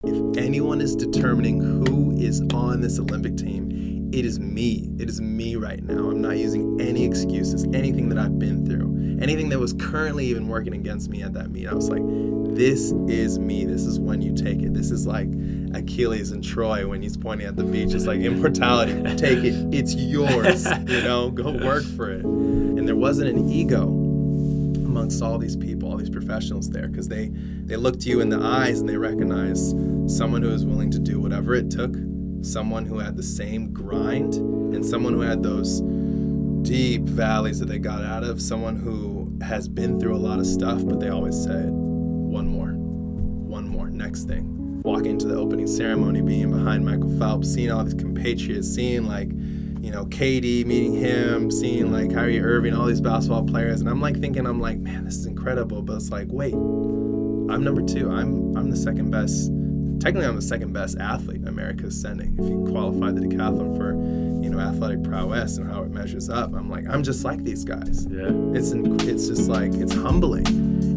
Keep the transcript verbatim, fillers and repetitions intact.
if anyone is determining who is on this Olympic team, it is me. It is me right now. I'm not using any excuses, anything that I've been through, anything that was currently even working against me at that meet. I was like, this is me. This is when you take it. This is like Achilles and Troy when he's pointing at the beach. It's like immortality. Take it. It's yours. You know, go work for it. And there wasn't an ego amongst all these people, all these professionals there, because they, they looked you in the eyes and they recognized someone who was willing to do whatever it took, someone who had the same grind, and someone who had those deep valleys that they got out of, someone who has been through a lot of stuff, but they always said, one more, one more, next thing. Walking into the opening ceremony, being behind Michael Phelps, seeing all these compatriots, seeing like, you know, K D, meeting him, seeing like Kyrie Irving, all these basketball players, and I'm like thinking, I'm like, man, this is incredible, but it's like, wait, I'm number two. I'm I'm the second best. Technically, I'm the second best athlete America is sending. If you qualify the decathlon for, you know, athletic prowess and how it measures up, I'm like, I'm just like these guys. Yeah. It's it's just like, it's humbling.